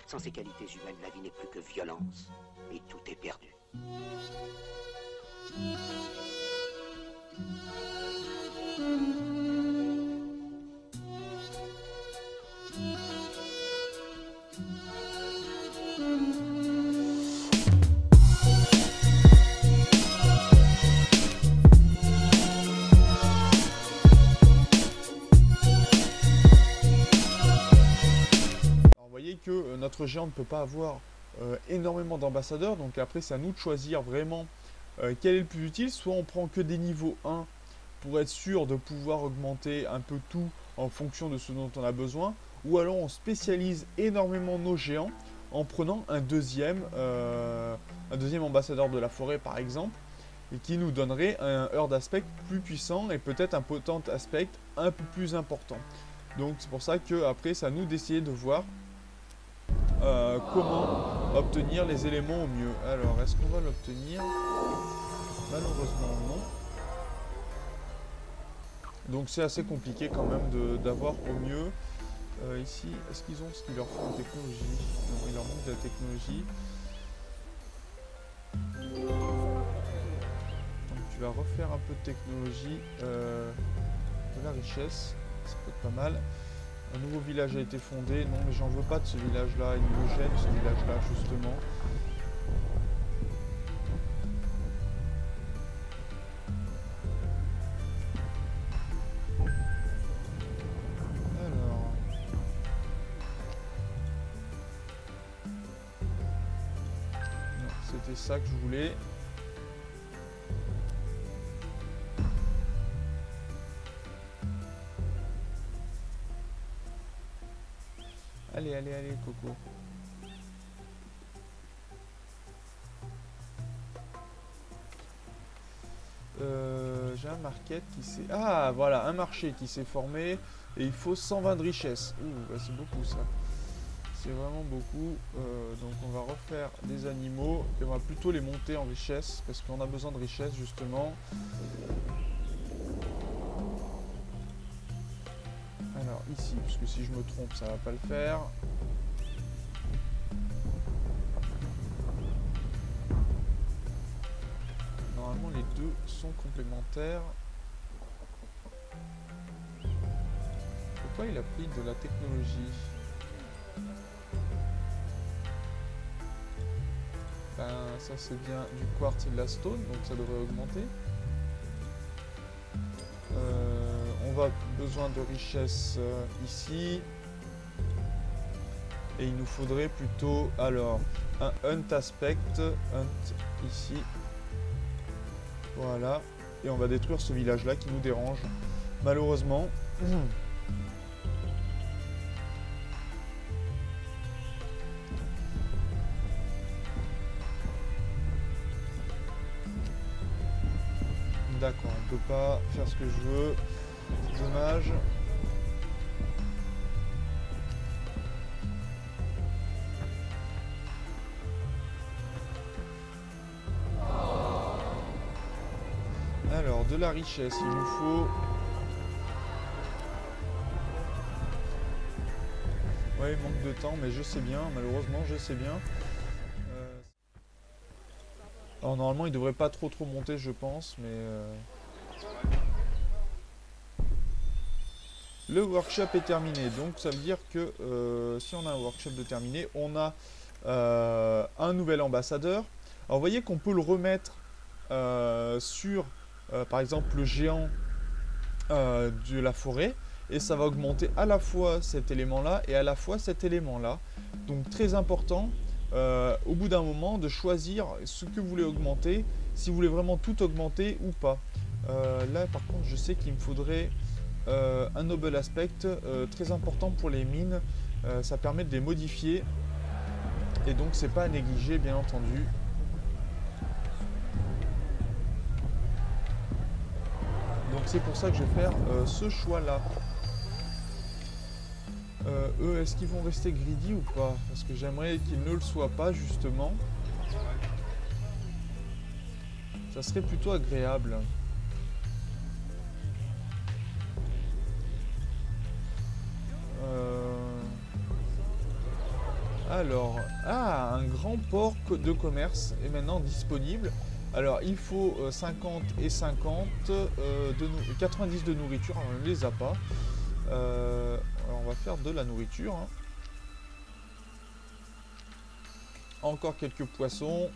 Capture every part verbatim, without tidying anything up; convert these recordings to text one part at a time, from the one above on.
Sans ces qualités humaines, la vie n'est plus que violence. Et tout est perdu. Que notre géant ne peut pas avoir euh, énormément d'ambassadeurs, donc après c'est à nous de choisir vraiment euh, quel est le plus utile. Soit on prend que des niveaux un pour être sûr de pouvoir augmenter un peu tout en fonction de ce dont on a besoin, ou alors on spécialise énormément nos géants en prenant un deuxième, euh, un deuxième ambassadeur de la forêt par exemple, et qui nous donnerait un Herd Aspect plus puissant et peut-être un Potent Aspect un peu plus important. Donc c'est pour ça que après c'est à nous d'essayer de voir Euh, comment obtenir les éléments au mieux. Alors, est-ce qu'on va l'obtenir? Malheureusement, non. Donc, c'est assez compliqué quand même d'avoir au mieux. Euh, ici, est-ce qu'ils ont ce qu'il leur faut en technologie? Non, il leur manque de la technologie. Donc, tu vas refaire un peu de technologie. Euh, de la richesse. Ça peut être pas mal. Un nouveau village a été fondé. Non, mais j'en veux pas de ce village-là. Il me gêne, ce village-là, justement. Alors... Non, c'était ça que je voulais. Allez, allez, allez, Coco. Euh, J'ai un market qui s'est... Ah, voilà, un marché qui s'est formé. Et il faut cent vingt de richesse. Ouh, bah c'est beaucoup ça. C'est vraiment beaucoup. Euh, donc on va refaire des animaux. Et on va plutôt les monter en richesse. Parce qu'on a besoin de richesse, justement. Alors ici, puisque si je me trompe, ça va pas le faire. Normalement, les deux sont complémentaires. Pourquoi il a pris de la technologie? Ben, ça c'est bien du quartz et de la stone, donc ça devrait augmenter. Euh, on va besoin de richesse euh, ici. Et il nous faudrait plutôt, alors, un hunt aspect, hunt ici. Voilà. Et on va détruire ce village-là qui nous dérange, malheureusement. D'accord, on peut pas faire ce que je veux. C'est dommage. Alors, de la richesse, il nous faut... Ouais, il manque de temps, mais je sais bien, malheureusement, je sais bien. Euh... Alors, normalement, il devrait pas trop trop monter, je pense, mais... Euh... Le workshop est terminé, donc ça veut dire que euh, si on a un workshop de terminé, on a euh, un nouvel ambassadeur. Alors, vous voyez qu'on peut le remettre euh, sur... Euh, par exemple le géant euh, de la forêt, et ça va augmenter à la fois cet élément là et à la fois cet élément là. Donc très important euh, au bout d'un moment de choisir ce que vous voulez augmenter, si vous voulez vraiment tout augmenter ou pas. Euh, là par contre je sais qu'il me faudrait euh, un noble aspect euh, très important pour les mines. Euh, ça permet de les modifier et donc c'est pas à négliger bien entendu. Donc c'est pour ça que je vais faire euh, ce choix-là. Euh, eux, est-ce qu'ils vont rester greedy ou pas? Parce que j'aimerais qu'ils ne le soient pas, justement. Ça serait plutôt agréable. Euh... Alors, ah, un grand port de commerce est maintenant disponible. Alors, il faut euh, cinquante et cinquante, euh, de nou quatre-vingt-dix de nourriture, alors on ne les a pas. Euh, alors, on va faire de la nourriture. Hein. Encore quelques poissons.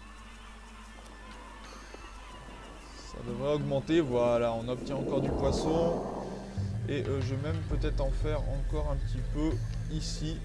Ça devrait augmenter, voilà, on obtient encore du poisson. Et euh, je vais même peut-être en faire encore un petit peu ici.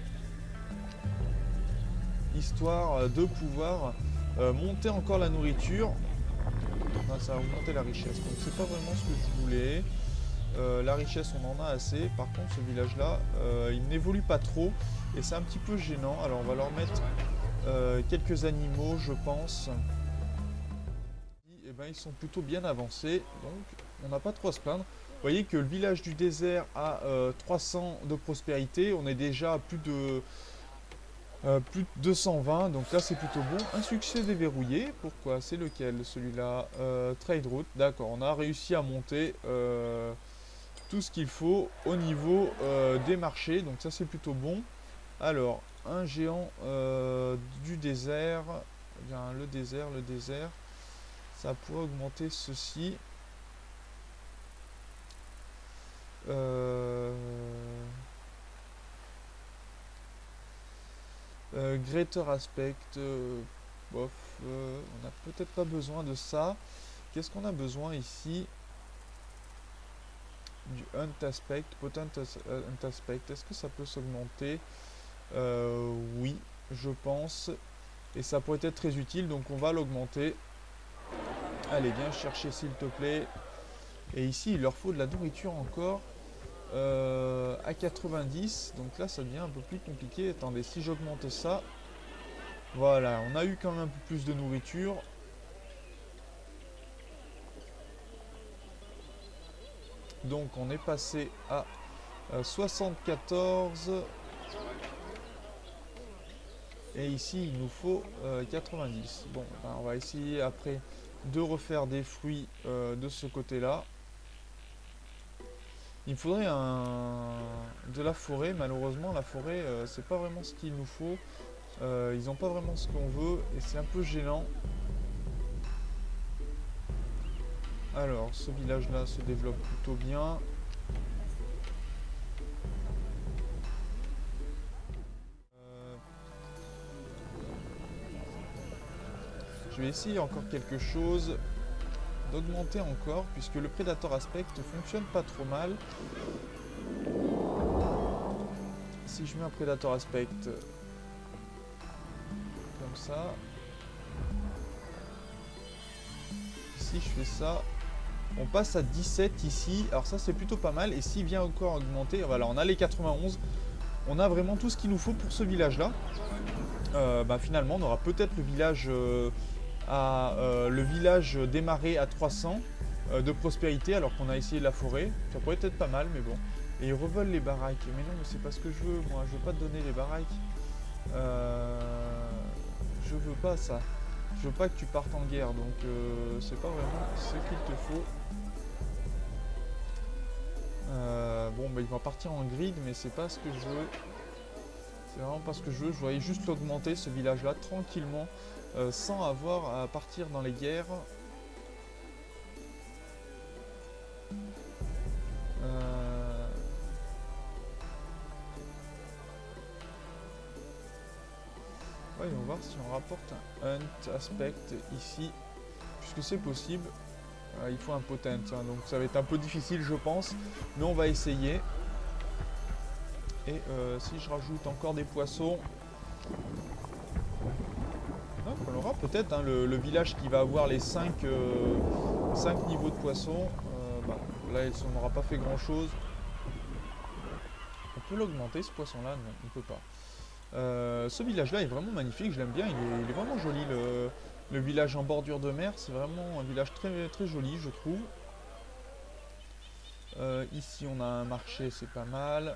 Histoire de pouvoir euh, monter encore la nourriture. Enfin, ça va augmenter la richesse. Donc c'est pas vraiment ce que je voulais. Euh, la richesse on en a assez. Par contre ce village là, euh, il n'évolue pas trop. Et c'est un petit peu gênant. Alors on va leur mettre euh, quelques animaux je pense. Et ben, ils sont plutôt bien avancés. Donc on n'a pas trop à se plaindre. Vous voyez que le village du désert a euh, trois cents de prospérité. On est déjà à plus de... Euh, plus de deux cent vingt, donc là c'est plutôt bon. Un succès déverrouillé, pourquoi? C'est lequel celui-là? euh, Trade route, d'accord, on a réussi à monter euh, tout ce qu'il faut au niveau euh, des marchés, donc ça c'est plutôt bon. Alors, un géant euh, du désert, eh bien, le désert, le désert, ça pourrait augmenter ceci. Euh... Euh, Greater Aspect, euh, bof, euh, on n'a peut-être pas besoin de ça. Qu'est-ce qu'on a besoin ici? Du Hunt Aspect, Potent Hunt Aspect, est-ce que ça peut s'augmenter? euh, Oui, je pense. Et ça pourrait être très utile, donc on va l'augmenter. Allez, viens chercher s'il te plaît. Et ici, il leur faut de la nourriture encore. Euh, à quatre-vingt-dix, donc là ça devient un peu plus compliqué. Attendez, si j'augmente ça, voilà, on a eu quand même un peu plus de nourriture. Donc on est passé à euh, soixante-quatorze. Et ici il nous faut euh, quatre-vingt-dix. Bon, ben, on va essayer après de refaire des fruits euh, de ce côté-là. Il me faudrait un... de la forêt. Malheureusement, la forêt, euh, c'est pas vraiment ce qu'il nous faut. Euh, ils n'ont pas vraiment ce qu'on veut et c'est un peu gênant. Alors, ce village-là se développe plutôt bien. Euh, je vais essayer encore quelque chose. D'augmenter encore, puisque le Predator Aspect fonctionne pas trop mal. Si je mets un Predator Aspect comme ça, si je fais ça, on passe à dix-sept ici. Alors ça c'est plutôt pas mal. Et s'il vient encore augmenter, voilà, on a les quatre-vingt-onze. On a vraiment tout ce qu'il nous faut pour ce village-là. Euh, bah, finalement, on aura peut-être le village... Euh, à euh, le village démarré à trois cents euh, de prospérité alors qu'on a essayé la forêt. Ça pourrait être pas mal, mais bon. Et ils revolent les baraques. Mais non, mais c'est pas ce que je veux, moi. Je veux pas te donner les baraques. Euh... Je veux pas ça. Je veux pas que tu partes en guerre, donc euh, c'est pas vraiment ce qu'il te faut. Euh, bon, bah, il va partir en grid, mais c'est pas ce que je veux. C'est vraiment pas ce que je veux. Je voyais juste l'augmenter, ce village-là, tranquillement. Euh, sans avoir à partir dans les guerres. Euh... Ouais, on va voir si on rapporte un Hunt Aspect ici, puisque c'est possible. Euh, il faut un Potent, hein, donc ça va être un peu difficile je pense, mais on va essayer. Et euh, si je rajoute encore des poissons... On aura peut-être hein, le, le village qui va avoir les cinq, euh, cinq niveaux de poissons. Euh, bah, là, on n'aura pas fait grand chose. On peut l'augmenter ce poisson là? Non, on ne peut pas. Euh, ce village là est vraiment magnifique, je l'aime bien, il est, il est vraiment joli. Le, le village en bordure de mer, c'est vraiment un village très, très joli, je trouve. Euh, ici, on a un marché, c'est pas mal.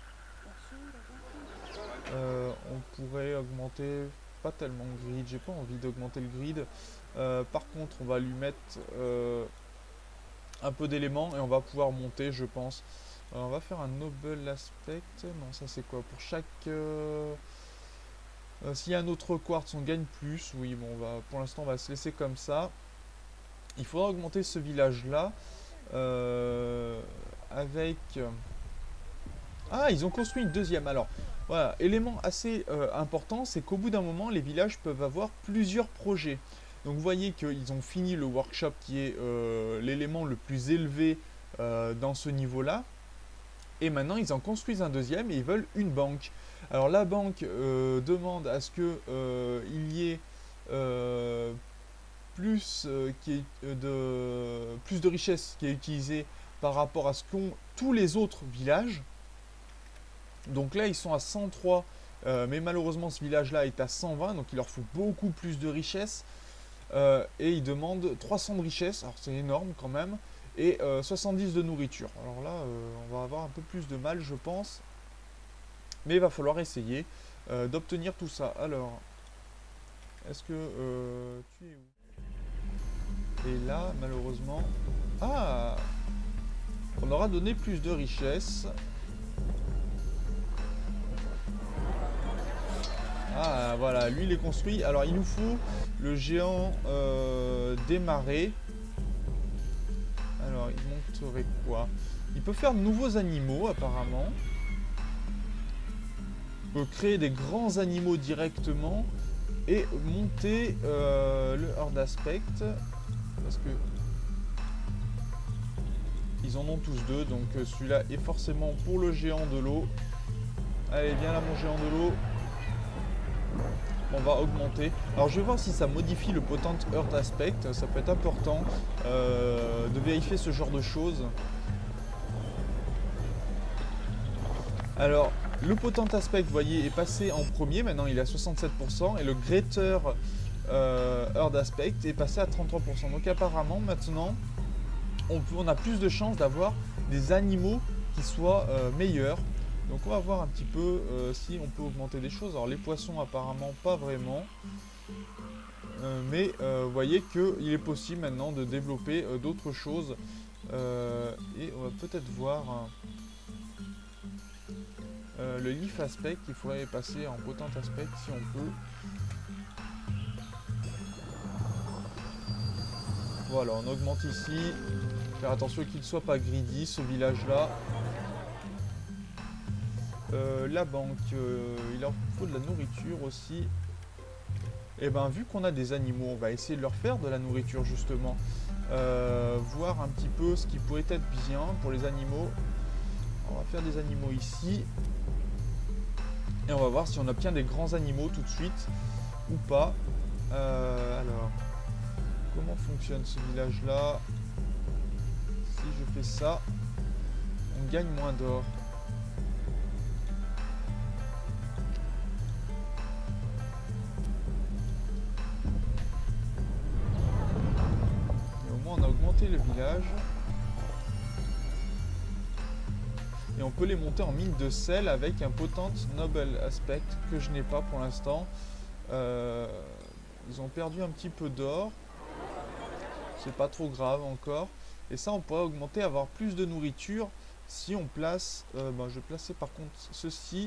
Euh, on pourrait augmenter... pas tellement grid, j'ai pas envie d'augmenter le grid. Euh, par contre, on va lui mettre euh, un peu d'éléments et on va pouvoir monter, je pense. Euh, on va faire un noble aspect. Non, ça c'est quoi? Pour chaque... Euh, Euh, S'il y a un autre quartz, on gagne plus. Oui, bon, on va, pour l'instant, on va se laisser comme ça. Il faudra augmenter ce village-là. Euh, avec... Ah, ils ont construit une deuxième. Alors, voilà, élément assez euh, important, c'est qu'au bout d'un moment, les villages peuvent avoir plusieurs projets. Donc, vous voyez qu'ils ont fini le workshop qui est euh, l'élément le plus élevé euh, dans ce niveau-là. Et maintenant, ils en construisent un deuxième et ils veulent une banque. Alors, la banque euh, demande à ce qu'il euh, y ait euh, plus, euh, qui est, euh, de, plus de richesse qui est utilisée par rapport à ce qu'ont tous les autres villages. Donc là, ils sont à cent trois, euh, mais malheureusement, ce village-là est à cent vingt, donc il leur faut beaucoup plus de richesse. Euh, et ils demandent trois cents de richesse, alors c'est énorme quand même, et euh, soixante-dix de nourriture. Alors là, euh, on va avoir un peu plus de mal, je pense. Mais il va falloir essayer euh, d'obtenir tout ça. Alors, est-ce que euh, tu es où? Et là, malheureusement... Ah! On aura donné plus de richesse. Ah, voilà, lui, il est construit. Alors, il nous faut le géant euh, des marais. Alors, il monterait quoi? Il peut faire de nouveaux animaux, apparemment. Il peut créer des grands animaux directement. Et monter euh, le Horde Aspect. Parce que... Ils en ont tous deux, donc euh, celui-là est forcément pour le géant de l'eau. Allez, viens là, mon géant de l'eau. On va augmenter. Alors je vais voir si ça modifie le Potent Earth Aspect. Ça peut être important euh, de vérifier ce genre de choses. Alors le Potent Aspect, vous voyez, est passé en premier. Maintenant il est à soixante-sept pour cent. Et le Greater euh, Earth Aspect est passé à trente-trois pour cent. Donc apparemment maintenant on, peut, on a plus de chances d'avoir des animaux qui soient euh, meilleurs. Donc on va voir un petit peu euh, si on peut augmenter des choses. Alors les poissons apparemment pas vraiment. Euh, mais euh, vous voyez qu'il est possible maintenant de développer euh, d'autres choses. Euh, et on va peut-être voir euh, le Leaf Aspect. Il faudrait passer en Potent Aspect si on peut. Voilà, on augmente ici. Faire attention qu'il ne soit pas greedy ce village là. Euh, la banque, euh, il leur faut de la nourriture aussi. Et ben vu qu'on a des animaux, on va essayer de leur faire de la nourriture justement. Euh, voir un petit peu ce qui pourrait être bien pour les animaux. On va faire des animaux ici. Et on va voir si on obtient des grands animaux tout de suite ou pas. Euh, alors, comment fonctionne ce village là? Si je fais ça, on gagne moins d'or. Le village et on peut les monter en mine de sel avec un Potent Noble Aspect que je n'ai pas pour l'instant. Euh, ils ont perdu un petit peu d'or, c'est pas trop grave encore, et ça on pourrait augmenter, avoir plus de nourriture si on place euh, ben, je vais placer par contre ceci,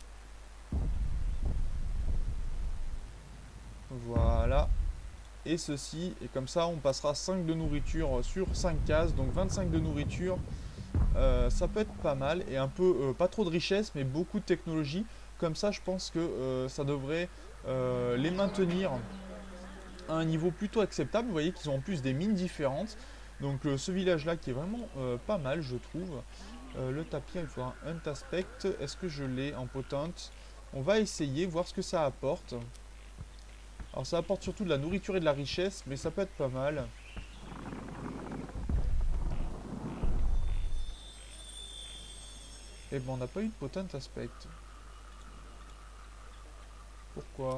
voilà, et ceci, et comme ça on passera cinq de nourriture sur cinq cases, donc vingt-cinq de nourriture. Euh, ça peut être pas mal, et un peu, euh, pas trop de richesse, mais beaucoup de technologie. Comme ça je pense que euh, ça devrait euh, les maintenir à un niveau plutôt acceptable. Vous voyez qu'ils ont en plus des mines différentes, donc euh, ce village là qui est vraiment euh, pas mal je trouve. Euh, le tapir, il faut un Hunt Aspect, est-ce que je l'ai en Potent? On va essayer, voir ce que ça apporte. Alors ça apporte surtout de la nourriture et de la richesse, mais ça peut être pas mal. Et bon, on n'a pas eu de Potent Aspect. Pourquoi?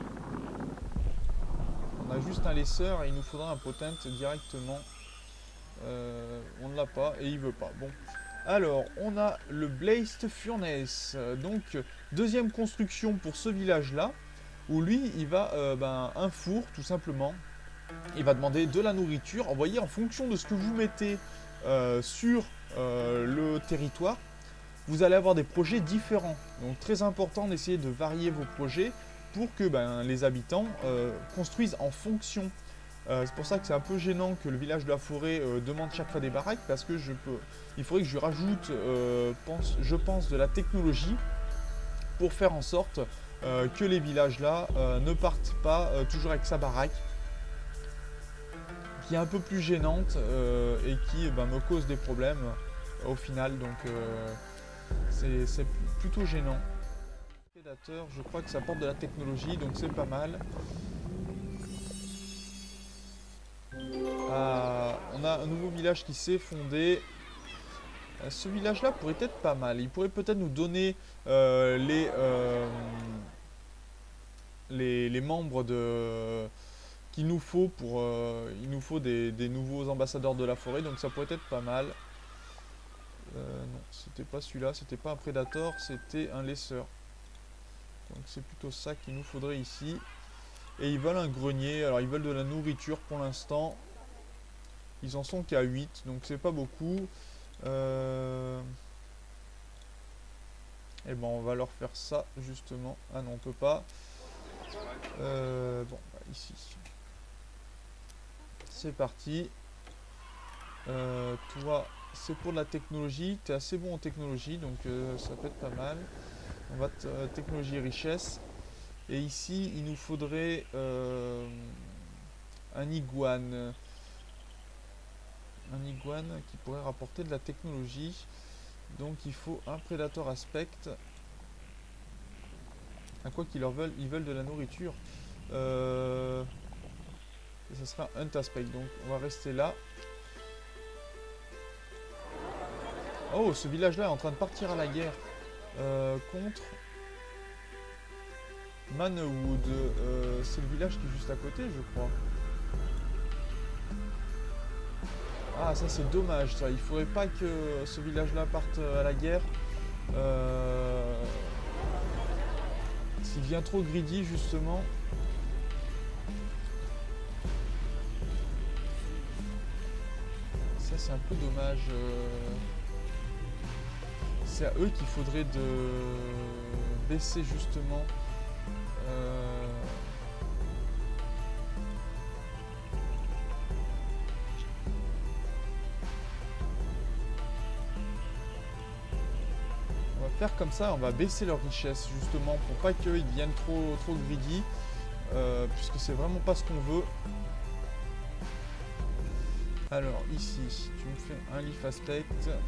On a juste un laisseur et il nous faudra un Potent directement. Euh, on ne l'a pas et il veut pas. Bon. Alors, on a le Blazed Furnace. Donc, deuxième construction pour ce village-là. Où lui, il va, euh, ben, un four, tout simplement. Il va demander de la nourriture. Vous voyez, en fonction de ce que vous mettez euh, sur euh, le territoire, vous allez avoir des projets différents. Donc, très important d'essayer de varier vos projets pour que ben, les habitants euh, construisent en fonction. Euh, c'est pour ça que c'est un peu gênant que le village de la forêt euh, demande chaque fois des baraques, parce que je peux, il faudrait que je lui rajoute, euh, pense, je pense, de la technologie pour faire en sorte euh, que les villages là euh, ne partent pas euh, toujours avec sa baraque, qui est un peu plus gênante euh, et qui ben, me cause des problèmes au final, donc euh, c'est plutôt gênant. Prédateur, je crois que ça apporte de la technologie, donc c'est pas mal. Ah, on a un nouveau village qui s'est fondé. Ce village là pourrait être pas mal, il pourrait peut-être nous donner euh, les, euh, les les membres de qu'il nous faut pour euh, il nous faut des, des nouveaux ambassadeurs de la forêt, donc ça pourrait être pas mal. Euh, non, c'était pas celui-là, c'était pas un prédateur, c'était un laisseur. Donc c'est plutôt ça qu'il nous faudrait ici. Et ils veulent un grenier, alors ils veulent de la nourriture pour l'instant. Ils en sont qu'à huit, donc c'est pas beaucoup. Euh... Et ben on va leur faire ça justement. Ah non, on peut pas. Euh... Bon, bah, ici. C'est parti. Euh, toi, c'est pour de la technologie. Tu es assez bon en technologie, donc euh, ça peut être pas mal. On va euh, technologie et richesse. Et ici, il nous faudrait euh, un iguane. Un iguane qui pourrait rapporter de la technologie. Donc il faut un prédateur aspect. À quoi qu'ils leur veulent, ils veulent de la nourriture. Euh, et ça sera un aspect. Donc on va rester là. Oh, ce village-là est en train de partir à la guerre euh, contre Manwood. Euh, c'est le village qui est juste à côté, je crois. Ah, ça c'est dommage, ça. Il faudrait pas que ce village-là parte à la guerre. Euh... S'il devient trop greedy, justement. Ça, c'est un peu dommage. C'est à eux qu'il faudrait de baisser, justement. Euh... On va faire comme ça, on va baisser leur richesse justement pour pas qu'ils deviennent trop, trop greedy, euh, puisque c'est vraiment pas ce qu'on veut. Alors ici, tu me fais un leaf aspect.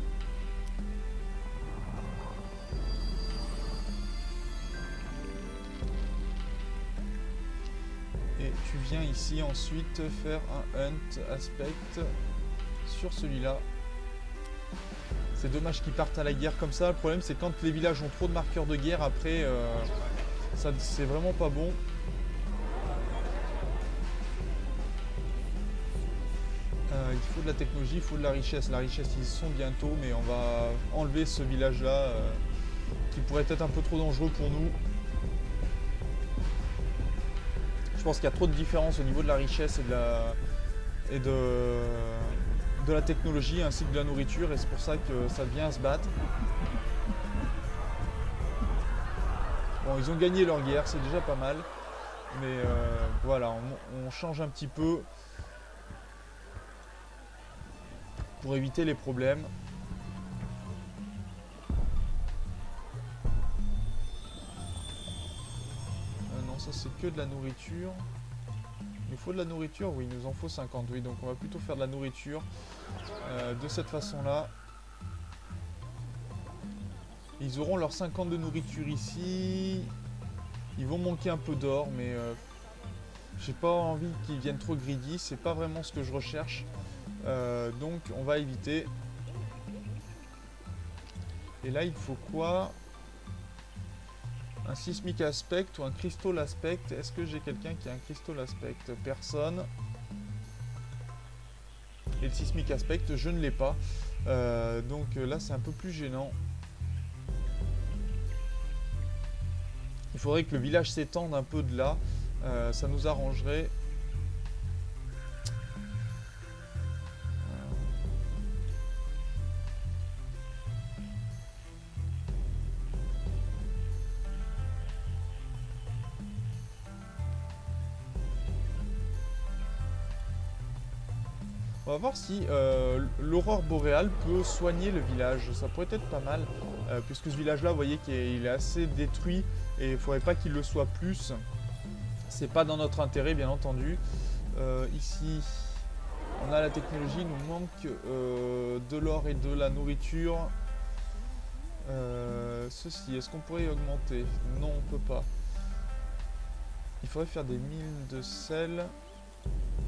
Et tu viens ici ensuite faire un hunt aspect sur celui-là. C'est dommage qu'ils partent à la guerre comme ça. Le problème, c'est quand les villages ont trop de marqueurs de guerre, après, euh, ça c'est vraiment pas bon. Euh, il faut de la technologie, il faut de la richesse. La richesse, ils y sont bientôt, mais on va enlever ce village-là euh, qui pourrait être un peu trop dangereux pour nous. Je pense qu'il y a trop de différence au niveau de la richesse et de la, et de, de la technologie ainsi que de la nourriture, et c'est pour ça que ça vient se battre. Bon, ils ont gagné leur guerre, c'est déjà pas mal, mais euh, voilà, on, on change un petit peu pour éviter les problèmes. Ça c'est que de la nourriture. Il nous faut de la nourriture, oui, il nous en faut cinquante, oui, donc on va plutôt faire de la nourriture euh, de cette façon-là. Ils auront leurs cinquante de nourriture ici. Ils vont manquer un peu d'or, mais euh, j'ai pas envie qu'ils viennent trop greedy, c'est pas vraiment ce que je recherche. Euh, donc on va éviter. Et là il faut quoi ? Un sismic aspect ou un crystal aspect. Est-ce que j'ai quelqu'un qui a un crystal aspect? Personne. Et le sismic aspect, je ne l'ai pas. Euh, donc là, c'est un peu plus gênant. Il faudrait que le village s'étende un peu de là. Euh, ça nous arrangerait. On va voir si euh, l'aurore boréale peut soigner le village. Ça pourrait être pas mal, euh, puisque ce village-là, vous voyez qu'il est assez détruit et il ne faudrait pas qu'il le soit plus. C'est pas dans notre intérêt, bien entendu. Euh, ici, on a la technologie, il nous manque euh, de l'or et de la nourriture. Euh, ceci, est-ce qu'on pourrait y augmenter? Non, on peut pas. Il faudrait faire des mines de sel.